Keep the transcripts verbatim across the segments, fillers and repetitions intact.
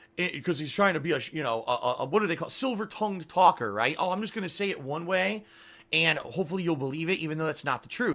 because he's trying to be a, you know, a, a, what do they call, silver-tongued talker, right? Oh, I'm just going to say it one way, and hopefully you'll believe it, even though that's not the truth.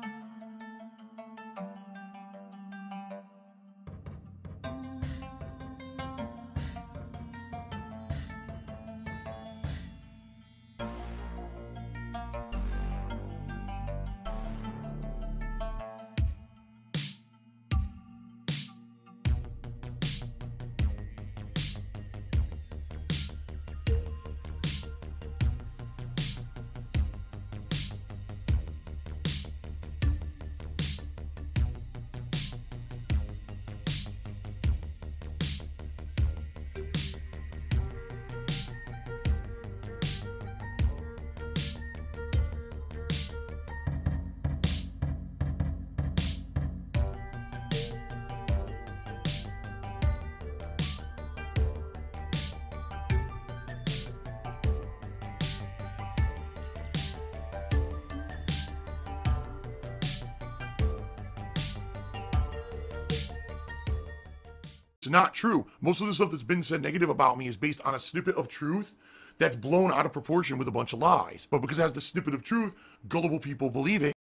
It's not true. Most of the stuff that's been said negative about me is based on a snippet of truth that's blown out of proportion with a bunch of lies. But because it has the snippet of truth, gullible people believe it.